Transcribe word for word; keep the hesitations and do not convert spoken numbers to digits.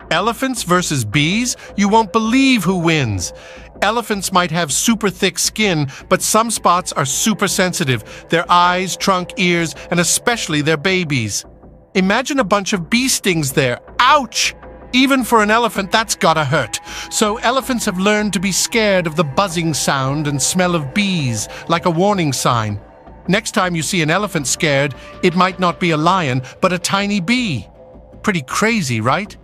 Elephants versus bees? You won't believe who wins. Elephants might have super thick skin, but some spots are super sensitive. Their eyes, trunk, ears, and especially their babies. Imagine a bunch of bee stings there. Ouch! Even for an elephant, that's gotta hurt. So elephants have learned to be scared of the buzzing sound and smell of bees, like a warning sign. Next time you see an elephant scared, it might not be a lion, but a tiny bee. Pretty crazy, right?